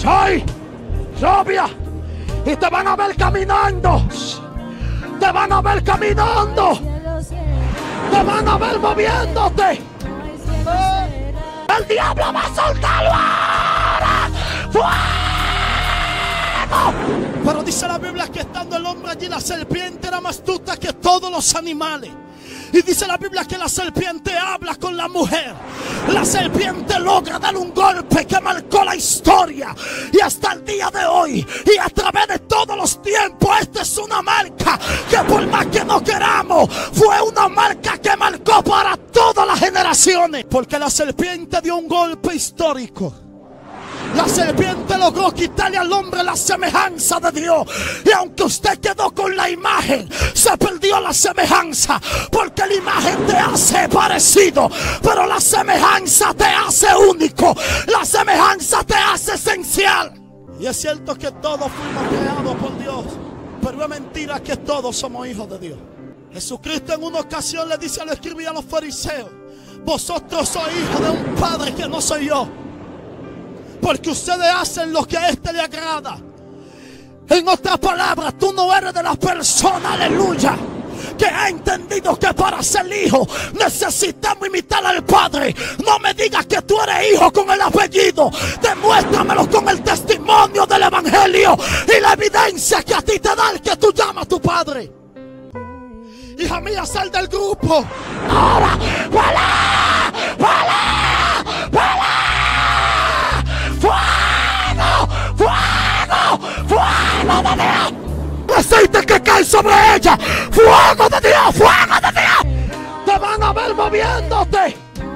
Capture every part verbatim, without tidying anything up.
¡Ay! ¡Lluvia! Y te van a ver caminando. Te van a ver caminando. Te van a ver moviéndote. El diablo va a soltarlo ahora. ¡Fuego! Pero dice la Biblia que estando el hombre allí, la serpiente era más astuta que todos los animales. Y dice la Biblia que la serpiente habla con la mujer. La serpiente logra dar un golpe que marcó la historia. Y hasta el día de hoy y a través de todos los tiempos, esta es una marca que por más que no queramos, fue una marca que marcó para todas las generaciones. Porque la serpiente dio un golpe histórico. La serpiente logró quitarle al hombre la semejanza de Dios. Y aunque usted quedó con la imagen, se perdió la semejanza. Porque la imagen te hace parecido, pero la semejanza te hace único. La semejanza te hace esencial. Y es cierto que todos fuimos creados por Dios, pero es mentira que todos somos hijos de Dios. Jesucristo en una ocasión le dice, le escribía a los fariseos: vosotros sois hijos de un padre que no soy yo, porque ustedes hacen lo que a este le agrada. En otras palabras, tú no eres de las personas, aleluya, que ha entendido que para ser hijo necesitamos imitar al Padre. No me digas que tú eres hijo con el apellido. Demuéstramelo con el testimonio del Evangelio y la evidencia que a ti te da el que tú llamas a tu Padre. Hija mía, sal del grupo. Ahora, ¡vuela! ¡Vuela! ¡Vuela! ¡Fuego! ¡Fuego! ¡Fuego de Dios! ¡Aceite que cae sobre ella! ¡Fuego de Dios! ¡Fuego de Dios! ¡Te van a ver moviéndote!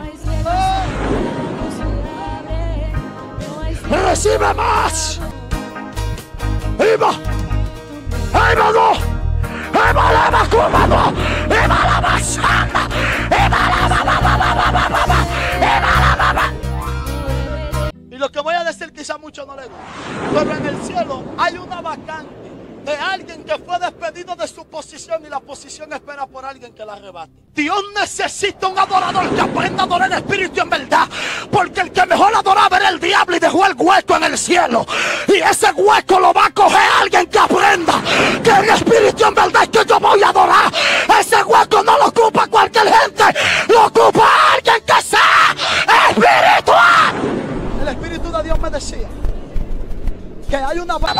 ¡Recibe más! ¡Iba! ¡Iba no! ¡Iba la vacuna no! ¡Iba la basanda! ¡Iba la bababababababa! ¡Iba la bababababa! Y lo que voy a decir quizá mucho no le gusta, pero en el cielo hay una vacante de alguien que fue despedido de su posición y la posición espera por alguien que la arrebate. Dios necesita un adorador que aprenda a adorar en espíritu y en verdad, porque el que mejor adoraba era el diablo y dejó el hueco en el cielo, y ese hueco lo va a coger alguien que aprenda que en espíritu y en verdad es que yo voy a adorar. Ese hueco no lo ocupa cualquier gente, lo ocupa alguien que sea espiritual. El Espíritu de Dios me decía que hay una ¡Wow!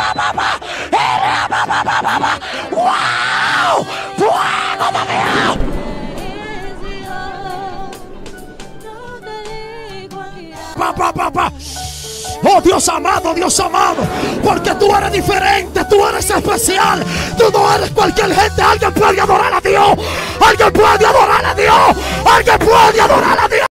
¡Fuego de Dios! Pa, pa, pa, pa. Oh Dios amado, Dios amado, porque tú eres diferente, tú eres especial, tú no eres cualquier gente. Alguien puede adorar a Dios, alguien puede adorar a Dios, alguien puede adorar a Dios.